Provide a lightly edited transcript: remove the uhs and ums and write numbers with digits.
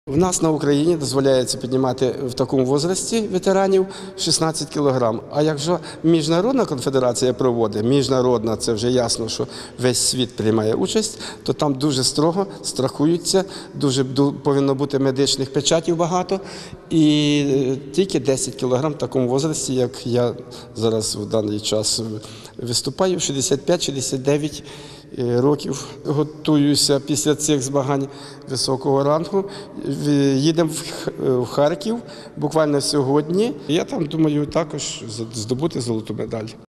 В нас на Україні дозволяється піднімати в такому возрасті ветеранів 16 кілограм. А якщо міжнародна конфедерація проводить, міжнародна, це вже ясно, що весь світ приймає участь, то там дуже строго страхуються, дуже повинно бути медичних печатів багато. І тільки 10 кілограм в такому возрасті, як я зараз в даний час виступаю, 65-69 років. Готуюся після цих змагань високого рангу. Їдемо в Харків буквально сьогодні. Я там думаю також здобути золоту медаль.